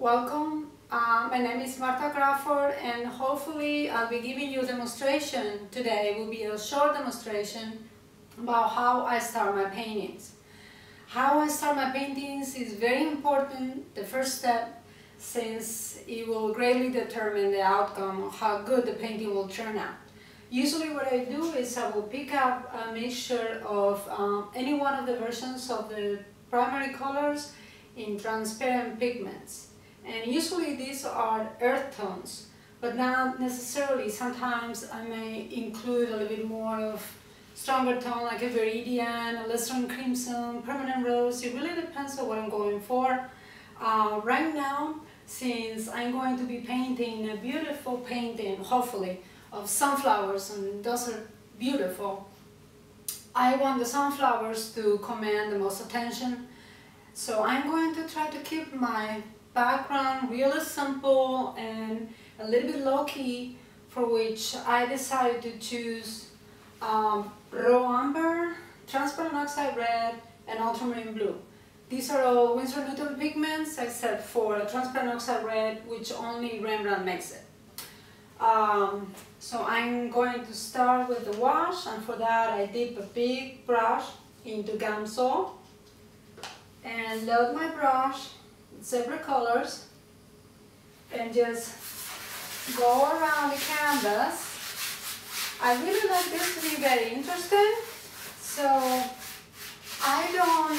Welcome. My name is Marta Crawford, and hopefully I'll be giving you a demonstration today. It will be a short demonstration about how I start my paintings. How I start my paintings is very important, the first step, since it will greatly determine the outcome of how good the painting will turn out. Usually what I do is I will pick up a mixture of any one of the versions of the primary colors in transparent pigments. And usually these are earth tones, but not necessarily. Sometimes I may include a little bit more of stronger tone like a Viridian, a Lustrine Crimson, Permanent Rose. It really depends on what I'm going for. Right now, since I'm going to be painting a beautiful painting, hopefully, of sunflowers, and those are beautiful, I want the sunflowers to command the most attention. So I'm going to try to keep my background really simple and a little bit low-key, for which I decided to choose raw umber, transparent oxide red, and ultramarine blue. These are all Winsor Newton pigments except for transparent oxide red, which only Rembrandt makes it. So I'm going to start with the wash, and for that I dip a big brush into Gamsol and load my brush with separate colors and just go around the canvas. I really like this to be very interesting, so I don't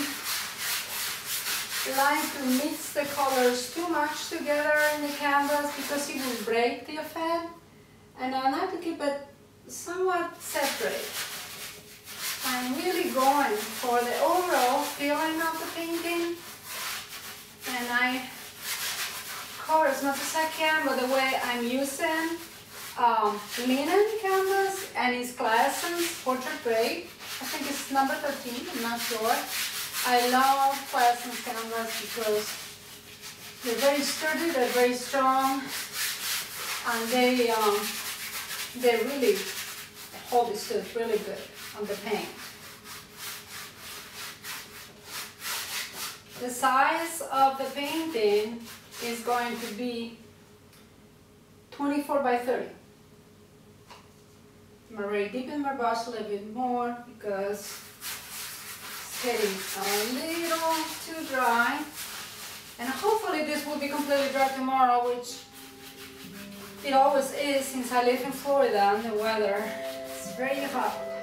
like to mix the colors too much together in the canvas because it will break the effect, and I like to keep it somewhat separate. I'm really going for the overall feeling of the painting, and I cover as much as I can. By the way, I'm using linen canvas, and it's Claessens Portrait Grade. I think it's number 13, I'm not sure. I love Claessens canvas because they're very sturdy, they're very strong, and they really hold the stuff really good on the paint. The size of the painting is going to be 24 by 30. I'm already dipping my brush a little bit more because it's getting a little too dry. And hopefully this will be completely dry tomorrow, which it always is since I live in Florida and the weather is very hot.